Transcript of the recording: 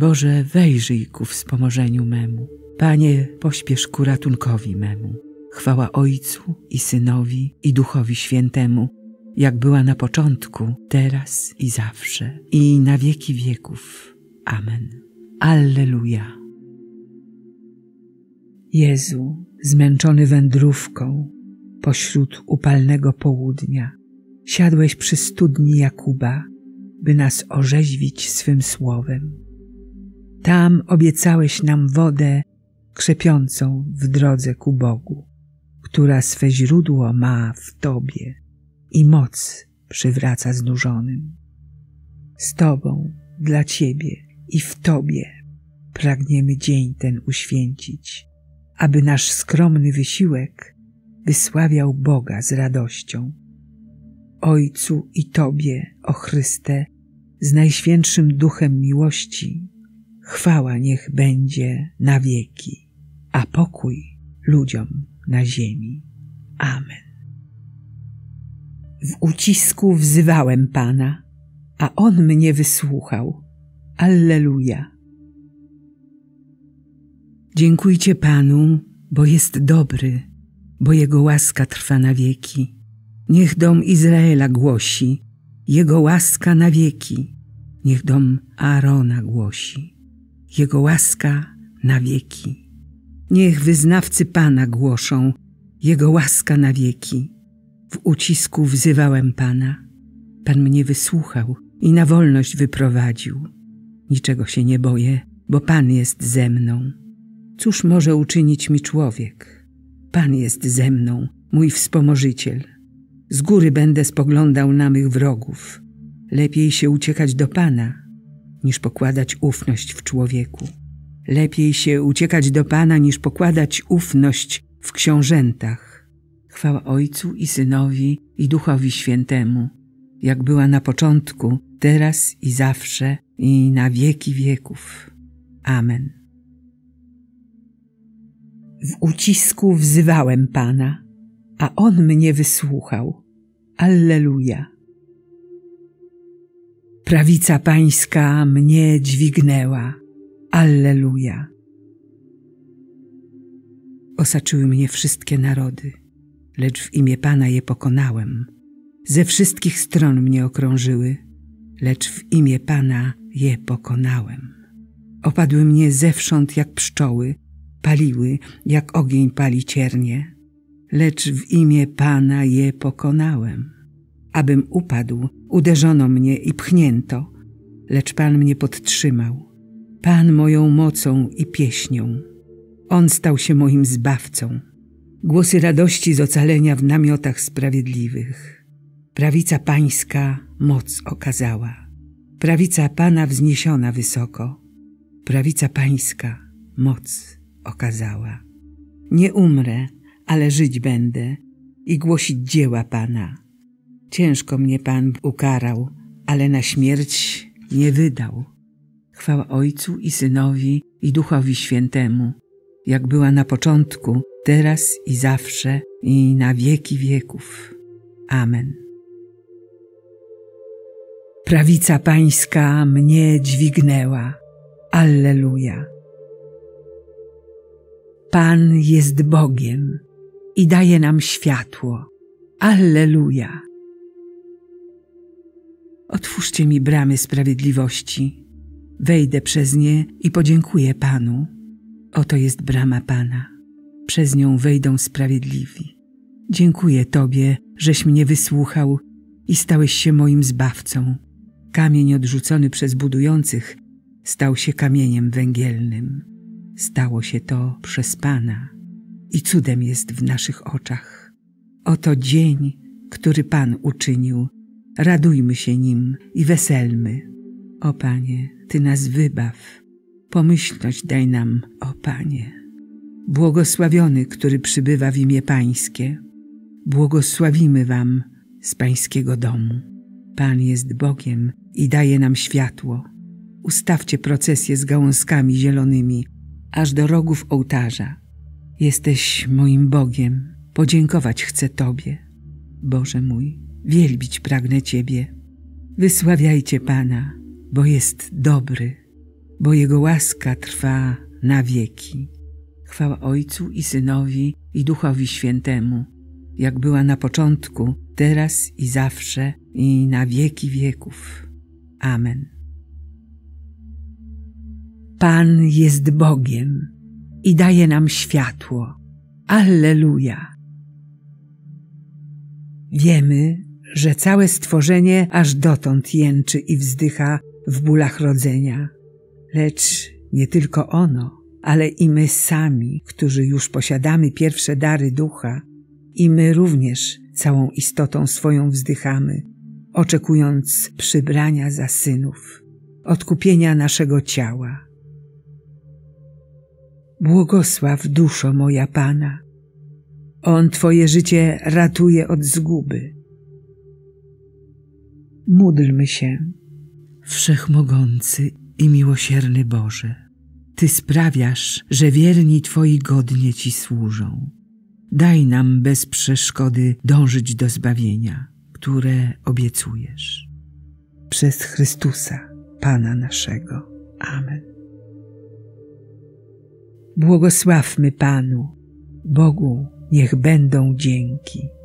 Boże, wejrzyj ku wspomożeniu memu. Panie, pośpiesz ku ratunkowi memu. Chwała Ojcu i Synowi i Duchowi Świętemu, jak była na początku, teraz i zawsze, i na wieki wieków. Amen. Alleluja. Jezu, zmęczony wędrówką, pośród upalnego południa, siadłeś przy studni Jakuba, by nas orzeźwić swym słowem. Tam obiecałeś nam wodę krzepiącą w drodze ku Bogu, która swe źródło ma w Tobie i moc przywraca znużonym. Z Tobą, dla Ciebie i w Tobie pragniemy dzień ten uświęcić, aby nasz skromny wysiłek wysławiał Boga z radością. Ojcu i Tobie, o Chryste, z Najświętszym Duchem miłości, chwała niech będzie na wieki, a pokój ludziom na ziemi. Amen. W ucisku wzywałem Pana, a On mnie wysłuchał. Alleluja. Dziękujcie Panu, bo jest dobry, bo Jego łaska trwa na wieki. Niech dom Izraela głosi, Jego łaska na wieki. Niech dom Aarona głosi, Jego łaska na wieki. Niech wyznawcy Pana głoszą, Jego łaska na wieki. W ucisku wzywałem Pana. Pan mnie wysłuchał i na wolność wyprowadził. Niczego się nie boję, bo Pan jest ze mną. Cóż może uczynić mi człowiek? Pan jest ze mną, mój wspomożyciel. Z góry będę spoglądał na mych wrogów. Lepiej się uciekać do Pana, niż pokładać ufność w człowieku. Lepiej się uciekać do Pana, niż pokładać ufność w książętach. Chwała Ojcu i Synowi i Duchowi Świętemu, jak była na początku, teraz i zawsze, i na wieki wieków. Amen. W ucisku wzywałem Pana, a On mnie wysłuchał. Alleluja. Prawica Pańska mnie dźwignęła. Alleluja. Osaczyły mnie wszystkie narody, lecz w imię Pana je pokonałem. Ze wszystkich stron mnie okrążyły, lecz w imię Pana je pokonałem. Opadły mnie zewsząd jak pszczoły, paliły jak ogień pali ciernie, lecz w imię Pana je pokonałem. Abym upadł, uderzono mnie i pchnięto, lecz Pan mnie podtrzymał. Pan moją mocą i pieśnią. On stał się moim zbawcą. Głosy radości z ocalenia w namiotach sprawiedliwych. Prawica Pańska moc okazała. Prawica Pana wzniesiona wysoko. Prawica Pańska moc okazała. Nie umrę, ale żyć będę i głosić dzieła Pana. Ciężko mnie Pan ukarał, ale na śmierć nie wydał. Chwała Ojcu i Synowi i Duchowi Świętemu, jak była na początku, teraz i zawsze, i na wieki wieków. Amen. Prawica Pańska mnie dźwignęła. Alleluja. Pan jest Bogiem i daje nam światło. Alleluja. Otwórzcie mi bramy sprawiedliwości. Wejdę przez nie i podziękuję Panu. Oto jest brama Pana. Przez nią wejdą sprawiedliwi. Dziękuję Tobie, żeś mnie wysłuchał i stałeś się moim zbawcą. Kamień odrzucony przez budujących stał się kamieniem węgielnym. Stało się to przez Pana i cudem jest w naszych oczach. Oto dzień, który Pan uczynił. Radujmy się nim i weselmy. O Panie, Ty nas wybaw. Pomyślność daj nam, o Panie. Błogosławiony, który przybywa w imię Pańskie. Błogosławimy Wam z Pańskiego domu. Pan jest Bogiem i daje nam światło. Ustawcie procesję z gałązkami zielonymi, aż do rogów ołtarza. Jesteś moim Bogiem, podziękować chcę Tobie. Boże mój, wielbić pragnę Ciebie. Wysławiajcie Pana, bo jest dobry. bo Jego łaska trwa na wieki. Chwała Ojcu i Synowi, i Duchowi Świętemu, jak była na początku, teraz i zawsze, i na wieki wieków. Amen. Pan jest Bogiem i daje nam światło. Alleluja! Wiemy, że całe stworzenie aż dotąd jęczy i wzdycha w bólach rodzenia. Lecz nie tylko ono, ale i my sami, którzy już posiadamy pierwsze dary Ducha, i my również całą istotą swoją wzdychamy, oczekując przybrania za synów, odkupienia naszego ciała. Błogosław, duszo moja Pana. On Twoje życie ratuje od zguby. Módlmy się. Wszechmogący i miłosierny Boże, Ty sprawiasz, że wierni Twoi godnie Ci służą. Daj nam bez przeszkody dążyć do zbawienia, które obiecujesz. Przez Chrystusa, Pana naszego. Amen. Błogosławmy Panu, Bogu niech będą dzięki.